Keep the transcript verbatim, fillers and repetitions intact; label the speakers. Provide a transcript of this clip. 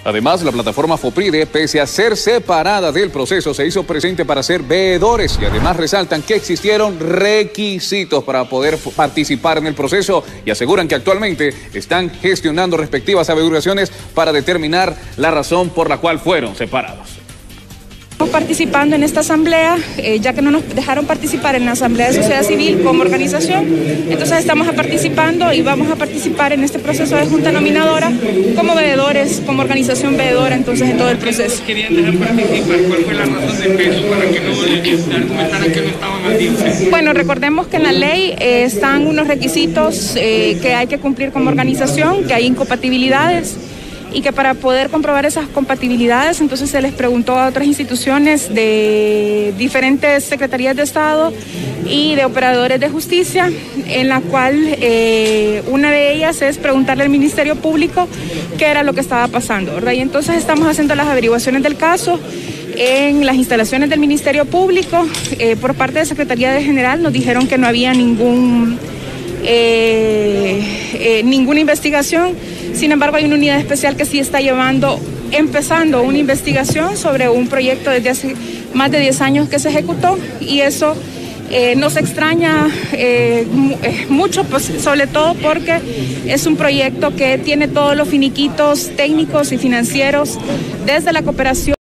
Speaker 1: Además, la plataforma FOPRIDE, pese a ser separada del proceso, se hizo presente para ser veedores y además resaltan que existieron requisitos para poder participar en el proceso y aseguran que actualmente están gestionando respectivas averiguaciones para determinar la razón por la cual fueron separados.
Speaker 2: Estamos participando en esta asamblea, eh, ya que no nos dejaron participar en la asamblea de sociedad civil como organización, entonces estamos participando y vamos a participar en este proceso de junta nominadora como veedores, como organización veedora, entonces en todo el proceso.
Speaker 3: ¿Querían dejar participar? ¿Cuál fue la razón de peso para que no argumentaran que no estaban al día?
Speaker 2: Bueno, recordemos que en la ley eh, están unos requisitos eh, que hay que cumplir como organización, que hay incompatibilidades, y que para poder comprobar esas compatibilidades, entonces se les preguntó a otras instituciones de diferentes secretarías de Estado y de operadores de justicia, en la cual eh, una de ellas es preguntarle al Ministerio Público qué era lo que estaba pasando, ¿verdad? Y entonces estamos haciendo las averiguaciones del caso en las instalaciones del Ministerio Público. Eh, por parte de Secretaría de General nos dijeron que no había ningún, eh, eh, ninguna investigación. Sin embargo, hay una unidad especial que sí está llevando, empezando una investigación sobre un proyecto desde hace más de diez años que se ejecutó, y eso eh, nos extraña eh, mucho, pues, sobre todo porque es un proyecto que tiene todos los finiquitos técnicos y financieros desde la cooperación.